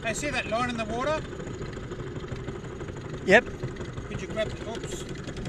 Hey, see that line in the water? Yep. Could you grab the hooks?